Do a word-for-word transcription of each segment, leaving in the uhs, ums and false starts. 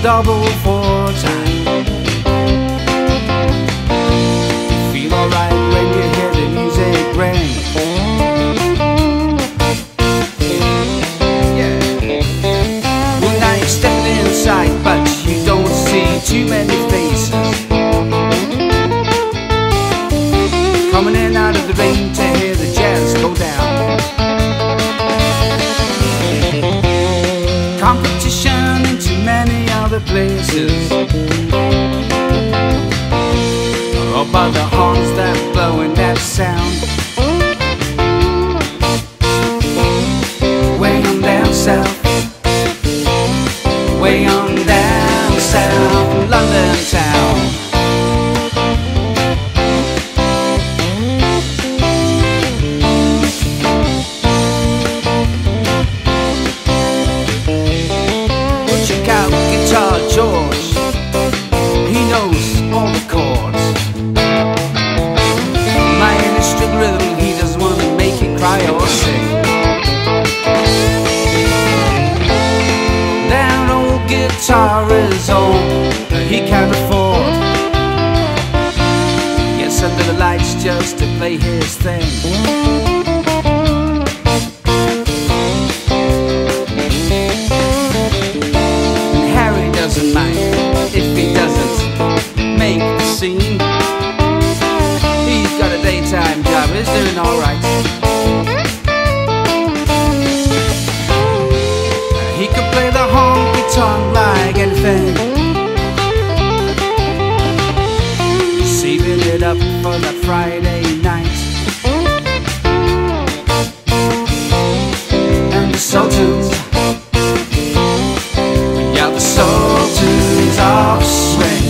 double four time. You feel alright when you hear the music ring. Yeah. Well, now you're stepping inside, but you don't see too many faces coming in out of the rain to hear the jazz go down. Competition in too many other places, or by the horns that blow in that sound. Way on down south, way on down south, London town. George, he knows all the chords. My strict rhythm, he doesn't want to make it cry or sing. That old guitar is all he can afford. Gets under the lights just to play his thing. Doesn't mind if he doesn't make the scene. He's got a daytime job, he's doing alright. He could play the honky-tonk like anything, saving it up for that Friday night. And the Sultans, yeah, the Sultans of swing.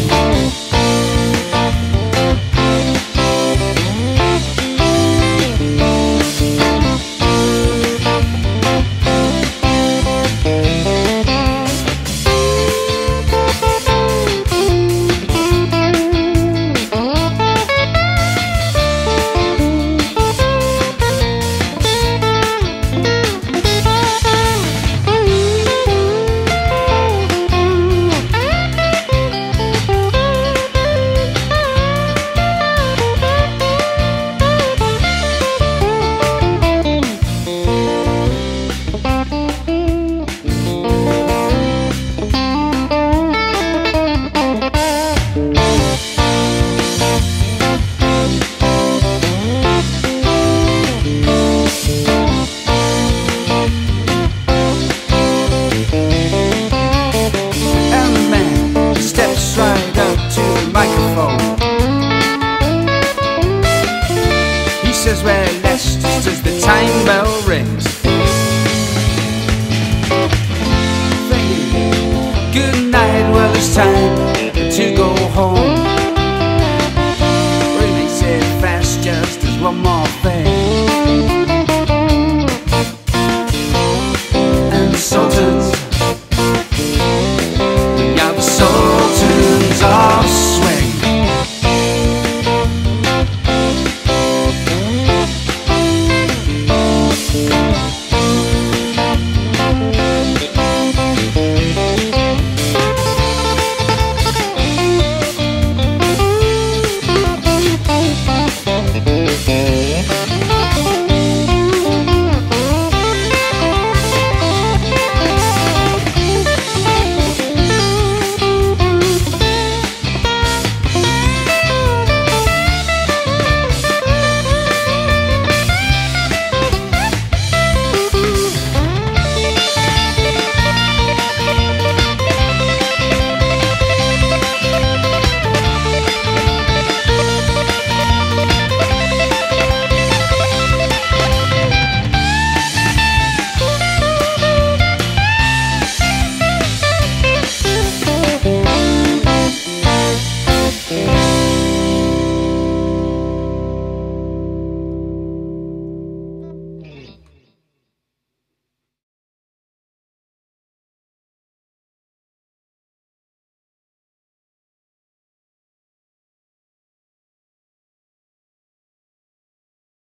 Says, well, that's just as the time bell rings. Good night, well, it's time to go home.